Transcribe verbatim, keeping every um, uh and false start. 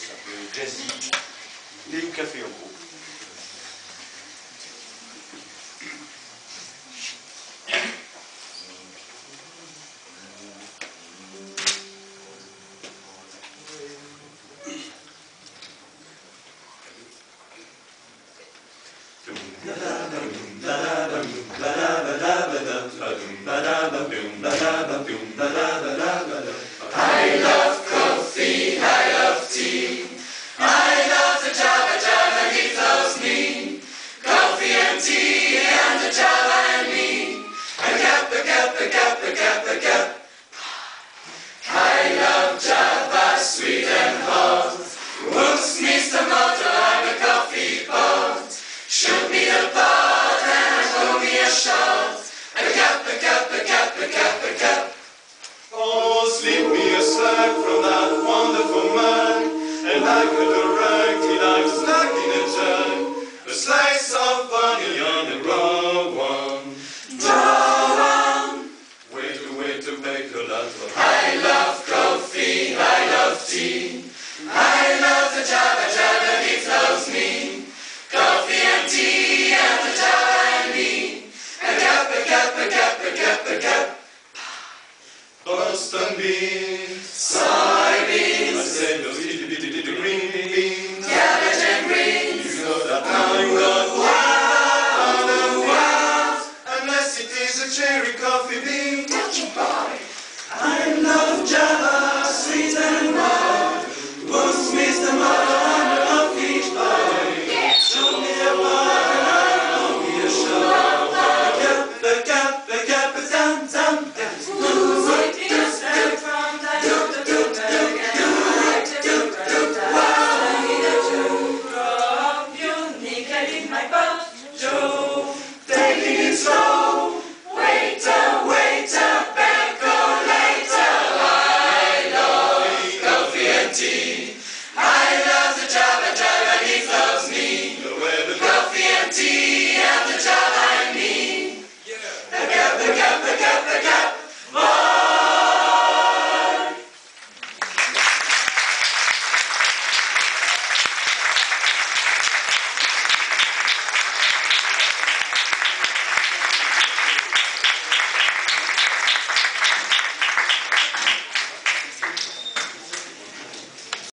un peu jazzy. Il est au café en gros. I love coffee, I love tea, I love the Java Java he loves me. Coffee and tea and the Java and me. A cup, a cup, a cup, a cup, a cup. I love Java, sweet and hot. Whoops, Mister Motor, I'm a coffee pot. Shoot me the pot and pour me a shot. A cup, a cup, a cup, a cup, a cup. Oh, slip me a slack from that wonderful man, and I could direct it like a snack in a jug. A slice of bunny on the raw one. Draw on. Way to way to make a lot of. I love coffee, I love tea, I love the Java Java, he loves me. Coffee and tea and the Java and me. A cup, a cup, a cup, a cup, a cup. Boston beans, Soybeans, I said those